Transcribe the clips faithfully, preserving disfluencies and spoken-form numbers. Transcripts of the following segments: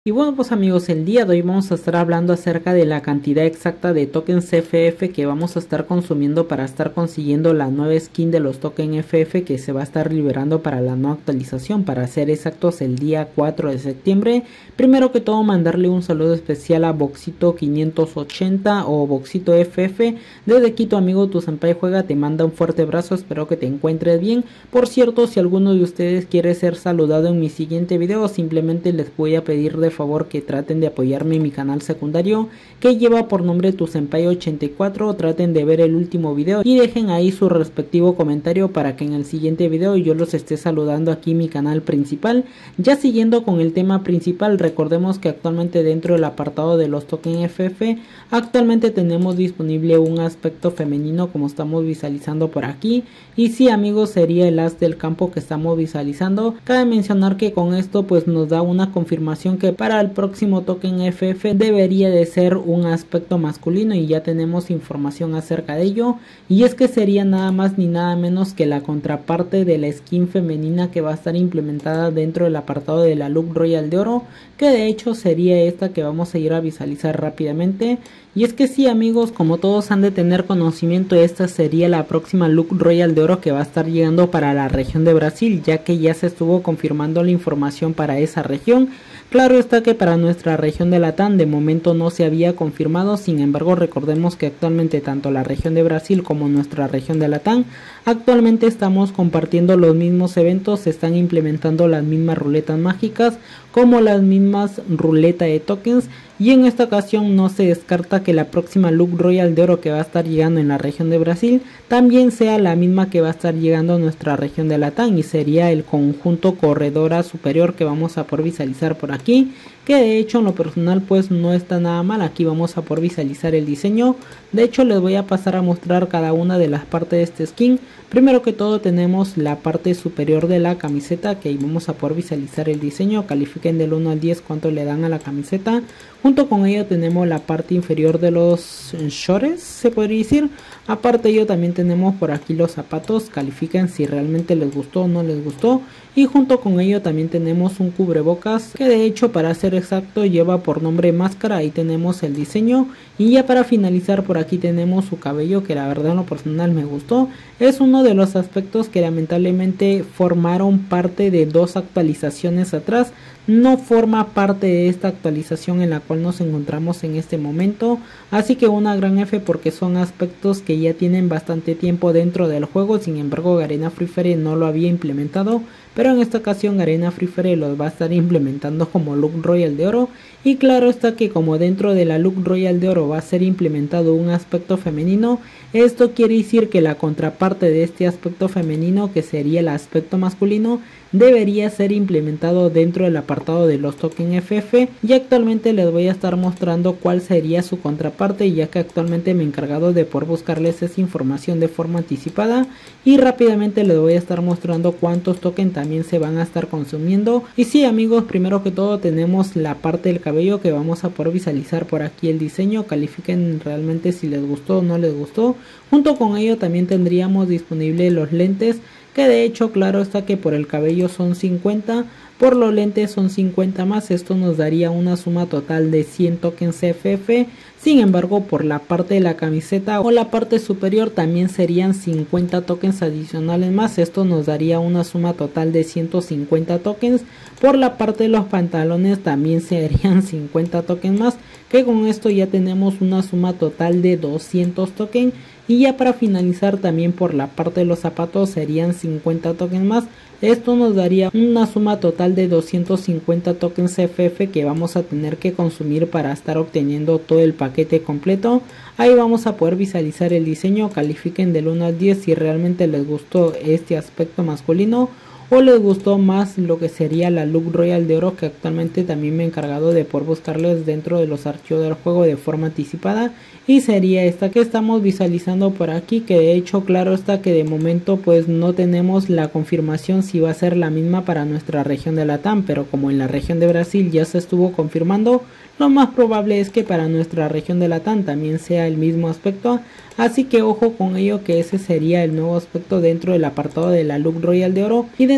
Y bueno, pues amigos, el día de hoy vamos a estar hablando acerca de la cantidad exacta de tokens F F que vamos a estar consumiendo para estar consiguiendo la nueva skin de los tokens F F que se va a estar liberando para la nueva actualización, para ser exactos el día cuatro de septiembre. Primero que todo, mandarle un saludo especial a Boxito quinientos ochenta o Boxito F F desde Quito. Amigo, tu senpai juega, te manda un fuerte abrazo, espero que te encuentres bien. Por cierto, si alguno de ustedes quiere ser saludado en mi siguiente video, simplemente les voy a pedir de favor que traten de apoyarme en mi canal secundario que lleva por nombre tu senpai ochenta y cuatro. Traten de ver el último video y dejen ahí su respectivo comentario para que en el siguiente video yo los esté saludando aquí en mi canal principal. Ya siguiendo con el tema principal, recordemos que actualmente dentro del apartado de los tokens F F actualmente tenemos disponible un aspecto femenino como estamos visualizando por aquí, y sí amigos, sería el as del campo que estamos visualizando. Cabe mencionar que con esto pues nos da una confirmación que para el próximo token F F debería de ser un aspecto masculino, y ya tenemos información acerca de ello, y es que sería nada más ni nada menos que la contraparte de la skin femenina que va a estar implementada dentro del apartado de la Look Royal de oro, que de hecho sería esta que vamos a ir a visualizar rápidamente. Y es que sí amigos, como todos han de tener conocimiento, esta sería la próxima Look Royal de oro que va a estar llegando para la región de Brasil, ya que ya se estuvo confirmando la información para esa región. Claro está que para nuestra región de Latam de momento no se había confirmado, sin embargo recordemos que actualmente tanto la región de Brasil como nuestra región de Latam actualmente estamos compartiendo los mismos eventos, se están implementando las mismas ruletas mágicas como las mismas ruletas de tokens, y en esta ocasión no se descarta que la próxima Look Royal de oro que va a estar llegando en la región de Brasil también sea la misma que va a estar llegando a nuestra región de Latam, y sería el conjunto corredora superior que vamos a poder visualizar por aquí, que de hecho en lo personal pues no está nada mal. Aquí vamos a poder visualizar el diseño. De hecho les voy a pasar a mostrar cada una de las partes de este skin. Primero que todo tenemos la parte superior de la camiseta, que ahí vamos a poder visualizar el diseño. Califiquen del uno al diez cuánto le dan a la camiseta. Junto con ello tenemos la parte inferior de los shorts, se podría decir. Aparte de ello también tenemos por aquí los zapatos, califiquen si realmente les gustó o no les gustó. Y junto con ello también tenemos un cubrebocas, que de hecho para ser exacto lleva por nombre máscara. Ahí tenemos el diseño. Y ya para finalizar por aquí tenemos su cabello, que la verdad en lo personal me gustó. Es uno de los aspectos que lamentablemente formaron parte de dos actualizaciones atrás. No forma parte de esta actualización en la cual nos encontramos en este momento, así que una gran F porque son aspectos que ya tienen bastante tiempo dentro del juego. Sin embargo Garena Free Fire no lo había implementado, pero en esta ocasión Garena Free Fire los va a estar implementando como Look Royal de oro. Y claro está que como dentro de la Look Royal de oro va a ser implementado un aspecto femenino, esto quiere decir que la contraparte de este aspecto femenino, que sería el aspecto masculino, debería ser implementado dentro del apartado de los tokens F F, y actualmente les voy a estar mostrando cuál sería su contraparte, ya que actualmente me he encargado de poder buscarles esa información de forma anticipada, y rápidamente les voy a estar mostrando cuántos tokens también se van a estar consumiendo. Y sí amigos, primero que todo tenemos la parte del cabello, que vamos a poder visualizar por aquí el diseño. Califiquen realmente si les gustó o no les gustó. Junto con ello también tendríamos disponible los lentes, que de hecho claro está que por el cabello son cincuenta, por los lentes son cincuenta más. Esto nos daría una suma total de cien tokens F F. Sin embargo por la parte de la camiseta o la parte superior también serían cincuenta tokens adicionales más. Esto nos daría una suma total de ciento cincuenta tokens. Por la parte de los pantalones también serían cincuenta tokens más, que con esto ya tenemos una suma total de doscientos tokens. Y ya para finalizar también por la parte de los zapatos serían cincuenta tokens más. Esto nos daría una suma total de doscientos cincuenta tokens F F que vamos a tener que consumir para estar obteniendo todo el paquete completo. Ahí vamos a poder visualizar el diseño. Califiquen del uno al diez si realmente les gustó este aspecto masculino o les gustó más lo que sería la Look Royal de oro, que actualmente también me he encargado de poder buscarles dentro de los archivos del juego de forma anticipada, y sería esta que estamos visualizando por aquí, que de hecho claro está que de momento pues no tenemos la confirmación si va a ser la misma para nuestra región de Latam, pero como en la región de Brasil ya se estuvo confirmando, lo más probable es que para nuestra región de Latam también sea el mismo aspecto, así que ojo con ello, que ese sería el nuevo aspecto dentro del apartado de la Look Royal de oro. Y dentro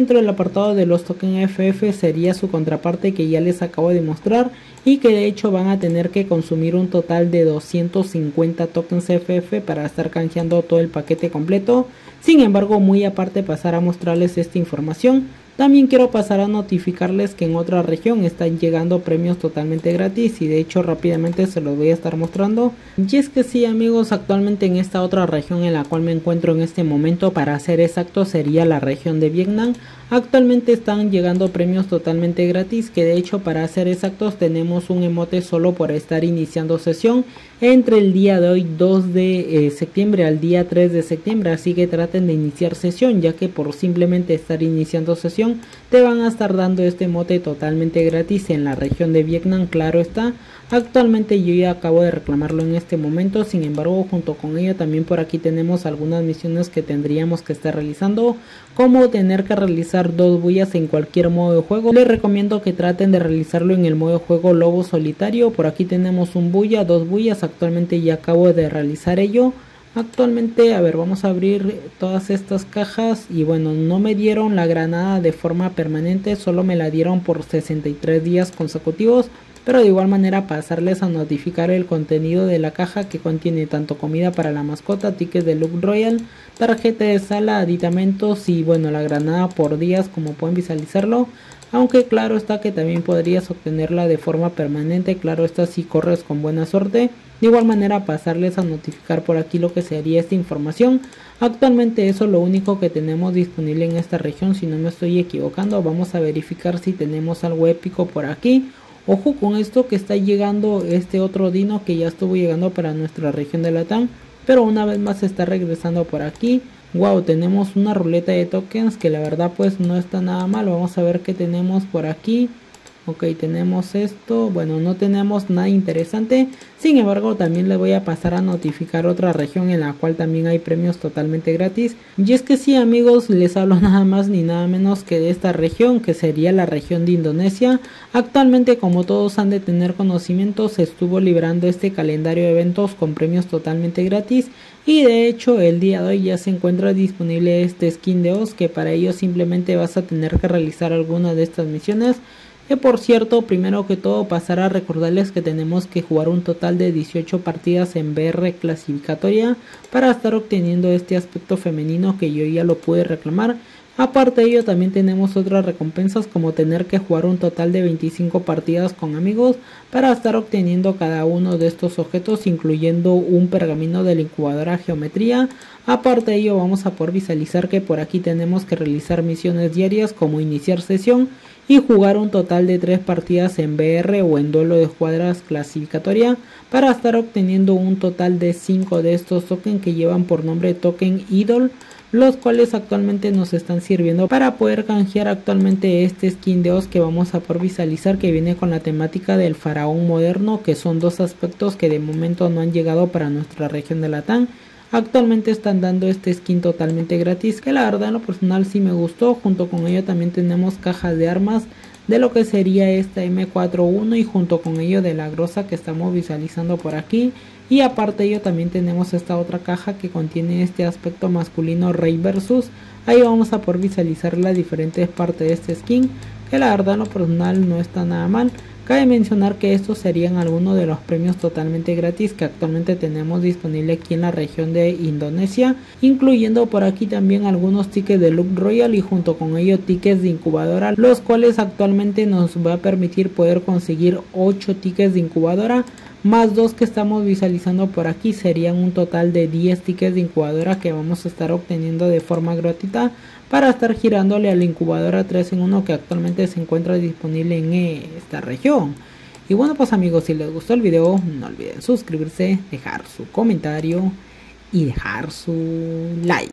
dentro del apartado de los tokens F F sería su contraparte que ya les acabo de mostrar, y que de hecho van a tener que consumir un total de doscientos cincuenta tokens F F para estar canjeando todo el paquete completo. Sin embargo, muy aparte pasar a mostrarles esta información, también quiero pasar a notificarles que en otra región están llegando premios totalmente gratis, y de hecho rápidamente se los voy a estar mostrando. Y es que sí amigos, actualmente en esta otra región en la cual me encuentro en este momento, para ser exacto sería la región de Vietnam, actualmente están llegando premios totalmente gratis, que de hecho para ser exactos tenemos un emote solo por estar iniciando sesión entre el día de hoy dos de septiembre al día tres de septiembre, así que traten de iniciar sesión, ya que por simplemente estar iniciando sesión te van a estar dando este emote totalmente gratis en la región de Vietnam, claro está. Actualmente yo ya acabo de reclamarlo en este momento, sin embargo junto con ello también por aquí tenemos algunas misiones que tendríamos que estar realizando, como tener que realizar dos bullas en cualquier modo de juego. Les recomiendo que traten de realizarlo en el modo de juego lobo solitario. Por aquí tenemos un bulla, dos bullas, actualmente ya acabo de realizar ello. Actualmente, a ver, vamos a abrir todas estas cajas y bueno, no me dieron la granada de forma permanente, solo me la dieron por sesenta y tres días consecutivos. Pero de igual manera pasarles a notificar el contenido de la caja, que contiene tanto comida para la mascota, tickets de Look Royal, tarjeta de sala, aditamentos y bueno, la granada por días, como pueden visualizarlo. Aunque claro está que también podrías obtenerla de forma permanente, claro está si corres con buena suerte. De igual manera pasarles a notificar por aquí lo que sería esta información. Actualmente eso es lo único que tenemos disponible en esta región, si no me estoy equivocando. Vamos a verificar si tenemos algo épico por aquí. Ojo con esto, que está llegando este otro dino que ya estuvo llegando para nuestra región de Latam, pero una vez más está regresando por aquí. Wow, tenemos una ruleta de tokens que la verdad pues no está nada mal. Vamos a ver qué tenemos por aquí. Ok, tenemos esto, bueno, no tenemos nada interesante, sin embargo también les voy a pasar a notificar otra región en la cual también hay premios totalmente gratis. Y es que sí amigos, les hablo nada más ni nada menos que de esta región, que sería la región de Indonesia. Actualmente, como todos han de tener conocimiento, se estuvo liberando este calendario de eventos con premios totalmente gratis, y de hecho el día de hoy ya se encuentra disponible este skin de Oz, que para ello simplemente vas a tener que realizar alguna de estas misiones. Que por cierto, primero que todo pasar a recordarles que tenemos que jugar un total de dieciocho partidas en V R clasificatoria para estar obteniendo este aspecto femenino, que yo ya lo pude reclamar. Aparte de ello también tenemos otras recompensas, como tener que jugar un total de veinticinco partidas con amigos para estar obteniendo cada uno de estos objetos, incluyendo un pergamino de la incubadora geometría. Aparte de ello vamos a poder visualizar que por aquí tenemos que realizar misiones diarias, como iniciar sesión y jugar un total de tres partidas en V R o en duelo de escuadras clasificatoria para estar obteniendo un total de cinco de estos tokens que llevan por nombre Token Idol, los cuales actualmente nos están sirviendo para poder canjear actualmente este skin de Oz, que vamos a poder visualizar que viene con la temática del faraón moderno, que son dos aspectos que de momento no han llegado para nuestra región de Latam. Actualmente están dando este skin totalmente gratis, que la verdad en lo personal sí me gustó. Junto con ello también tenemos cajas de armas de lo que sería esta M cuarenta y uno, y junto con ello de la grosa que estamos visualizando por aquí. Y aparte de ello también tenemos esta otra caja que contiene este aspecto masculino Rey Versus. Ahí vamos a poder visualizar las diferentes partes de este skin, que la verdad en lo personal no está nada mal. Cabe mencionar que estos serían algunos de los premios totalmente gratis que actualmente tenemos disponible aquí en la región de Indonesia, incluyendo por aquí también algunos tickets de Look Royal y junto con ello tickets de incubadora, los cuales actualmente nos va a permitir poder conseguir ocho tickets de incubadora más dos que estamos visualizando por aquí. Serían un total de diez tickets de incubadora que vamos a estar obteniendo de forma gratuita para estar girándole a la incubadora tres en uno que actualmente se encuentra disponible en esta región. Y bueno pues amigos, si les gustó el video no olviden suscribirse, dejar su comentario y dejar su like.